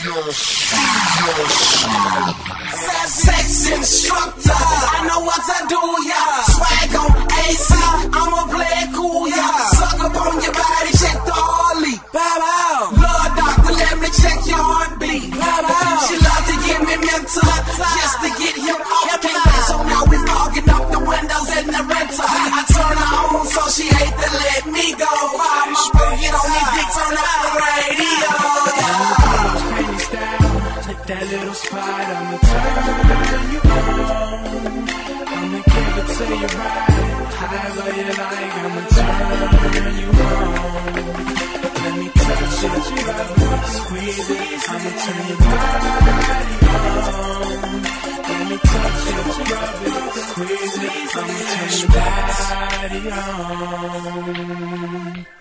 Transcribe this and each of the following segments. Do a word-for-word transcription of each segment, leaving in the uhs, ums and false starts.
Sex instructor, I know what to do, yeah. Swag on A C, I'ma play it cool, yeah. Suck up on your body, check the Harley. Lord doctor, let me check your heartbeat. She love to give me mental, just to get him off the line. So now we fogging up the windows in the rental. I turn her on so she hate to let me go. I'm up and get on these dicks, turn up the radio. That little spot, I'ma turn you on. I'ma give it to you right, however you like. I'ma turn you on. Let me touch it, rub it, squeeze it. I'ma turn your body on. Let me touch it, rub it, squeeze it. I'ma turn your body on.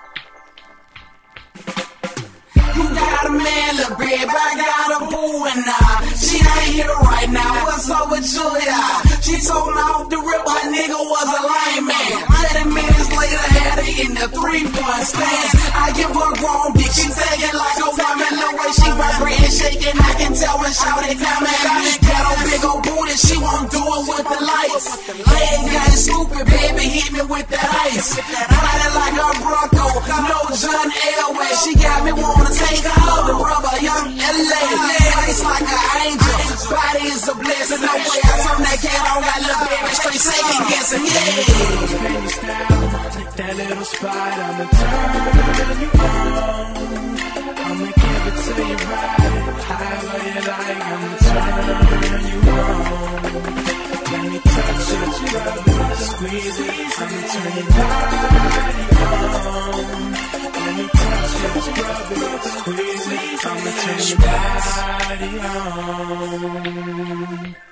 You got a man, little babe, I got a boo and uh, she ain't here right now, what's up with you, yeah? She told me off the rip, her nigga was a lame man. thirty minutes later, had her in the three-point stance. I give her grown dick, she taking like a woman. The way she vibrating, shaking, I can tell when shouting coming. Got a big old booty, she won't do it with the lights. Leg got stupid, baby, hit me with that ice. Riding like a Bronco, no John Elway. She got me wanna take her out the rubber, young L A. Face like an angel, body is a blessing. No way I turn that cat on, got little baby straight second guessing, yeah. Take that little spot, I'ma turn you on. I'ma give it to you right, however you like. I'ma turn you on. Let me touch it, rub it, squeeze it. I'ma turn your body on. Let me touch it, rub it, squeeze it. I'ma turn your body on.